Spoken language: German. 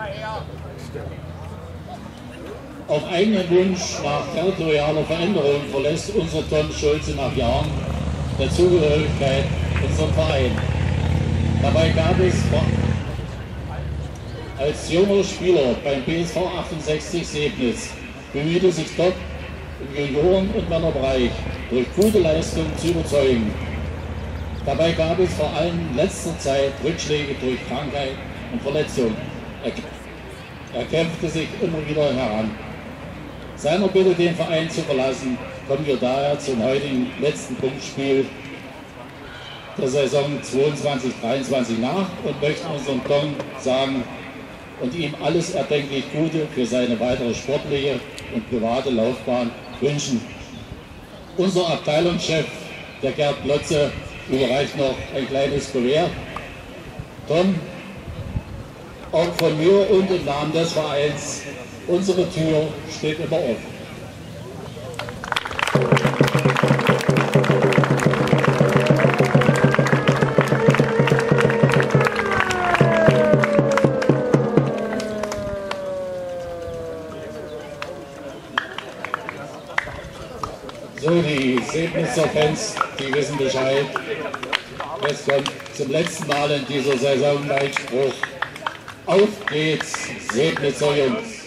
Auf eigenen Wunsch nach territorialer Veränderung verlässt unser Tom Schulze nach Jahren der Zugehörigkeit unseren Verein. Dabei gab es als junger Spieler beim BSV 68 Sebnitz, bemühte sich dort im Junioren- und Männerbereich durch gute Leistung zu überzeugen. Dabei gab es vor allem in letzter Zeit Rückschläge durch Krankheit und Verletzung. Er kämpfte sich immer wieder heran. Seiner Bitte, den Verein zu verlassen, kommen wir daher zum heutigen letzten Punktspiel der Saison 22/23 nach und möchten unserem Tom sagen und ihm alles erdenklich Gute für seine weitere sportliche und private Laufbahn wünschen. Unser Abteilungschef, der Gerd Plotze, überreicht noch ein kleines Kuvert. Tom, auch von mir und im Namen des Vereins, unsere Tür steht immer offen. So, die Sebnitzer Fans, die wissen Bescheid. Jetzt kommt zum letzten Mal in dieser Saison mein Spruch. Auf geht's, Sebnitzer Jungs!